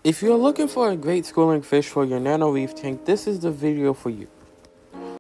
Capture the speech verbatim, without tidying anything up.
If you're looking for a great schooling fish for your nano reef tank, this is the video for you.